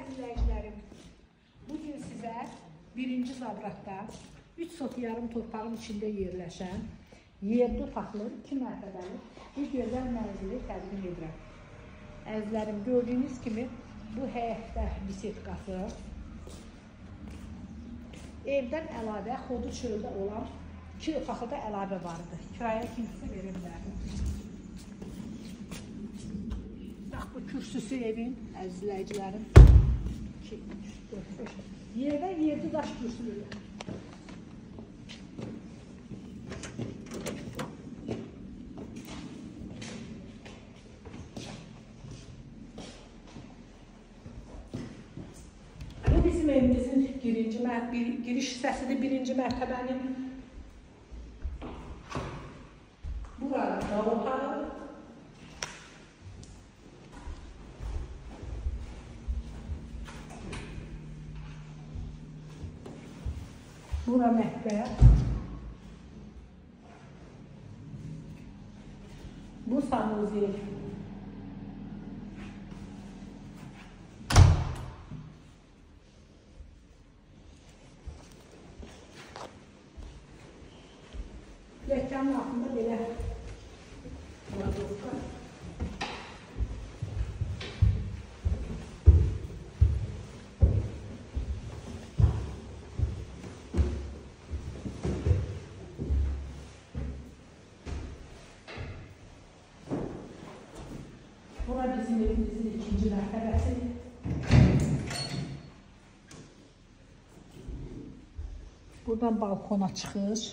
izləyicilərim, bugün sizə birinci zabratda 3 sot yarım torpağın içində yerləşən yerli otaqlı 2 mərtəbəli bir gözəl mənzili təqdim edirəm. Əzizlərim, gördüyünüz kimi bu həyətdə bisetkası, evdən əlavə xodu çöldə olan 2 otaqlı da əlavə vardı. Kirayə kimsə verə bilər. Bax, bu kürsüsü evin, əzizləyicilərim. 2, 3, 4, 5. Yerdən 7 daş kürsülüdür. Bu bizim evimizin giriş hissəsidir, birinci mərtəbənin. Burada da otağı. Bura mətbəx. Bu sanuzel. Ləkkanın altında belə vazofka. Bura bizim evimizin 2-ci mərtəbəsi. Buradan balkona çıxış.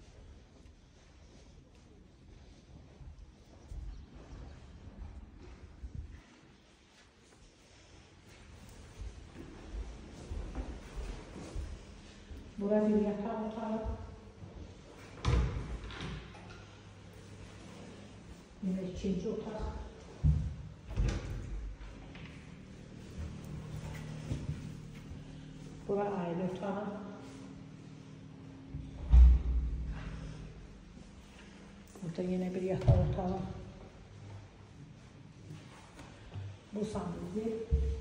Bura bir yataq otağı. Yine 2-ci otaq. Bura ailə otağı. Burada yine bir yataq otağı. Bu sanuzel.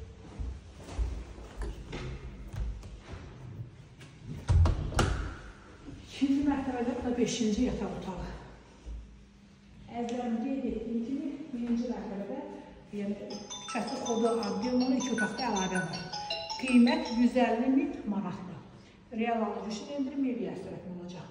İkinci mərtəbədə bu da 5-ci yataq otağı. Əzlərim qeyd etdiyim kimi, birinci mərtəbədə küçəsi xodu adlı 2 otaqda əlavə var. Qiymət 150.000 manatdır. Real alıcı üçün endirim ev yəsrəfi olacaq.